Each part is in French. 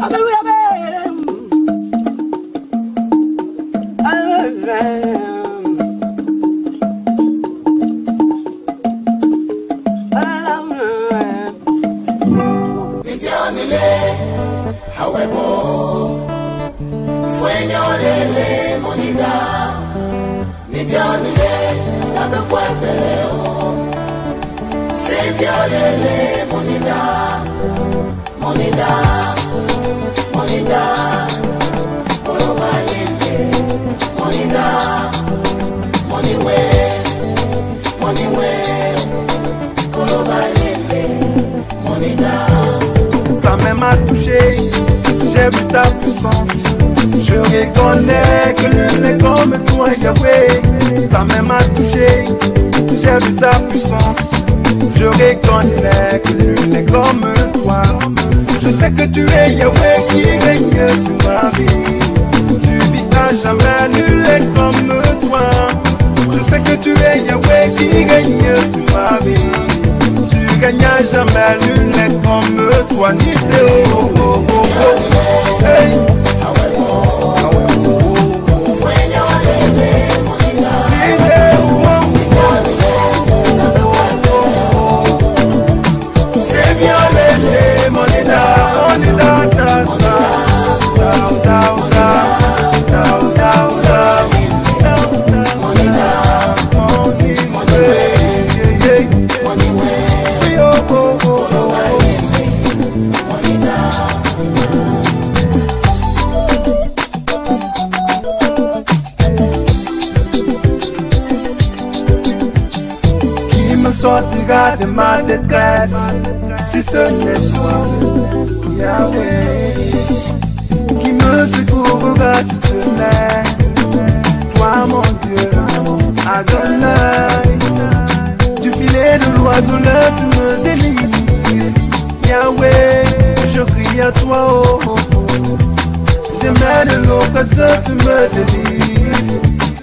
Ta main m'a touché, j'ai vu ta puissance. Je reconnais que l'un n'est comme toi, Yahweh. Ta main m'a touché, j'ai vu ta puissance. Je reconnais que l'un n'est comme toi. Je sais que tu es Yahweh qui règne sur ma vie. Tu vis à jamais, nul n'est comme toi. Je sais que tu es Yahweh qui règne sur ma vie. Tu gagnes à jamais, nul n'est comme toi. Ni hey. Sortira de ma détresse si ce n'est toi, Yahweh, qui me secourra si ce n'est toi, mon Dieu, Adonai. Du filet de l'oiseau là tu me délivres, Yahweh, je crie à toi, oh, oh, oh. Des mains de l'oppresseur tu me délivres.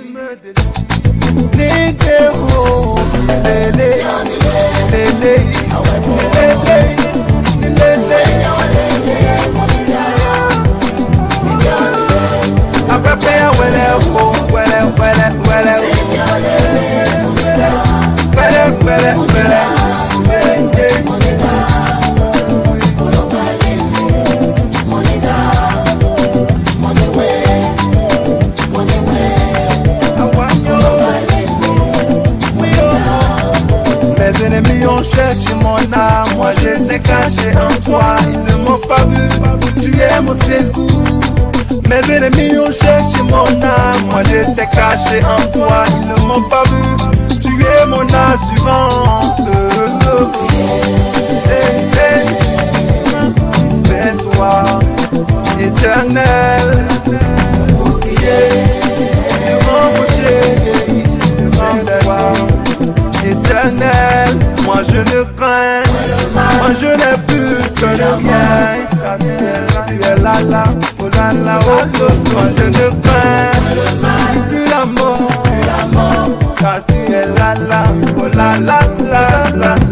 Mes ennemis ont cherché mon âme, moi j'étais caché en toi, ils ne m'ont pas vu, tu es mon secours. Mes ennemis ont cherché mon âme, moi j'étais caché en toi, ils ne m'ont pas vu, tu es mon assurance. Hey, hey. C'est toi, éternel, pour crier devant mon chéri, c'est toi. Éternel, moi je ne crains, moi je n'ai plus que le mien. Tu es là, là, oh là là, oh, oh, moi je ne crains plus la mort, car tu es là, là, oh là là, là, là.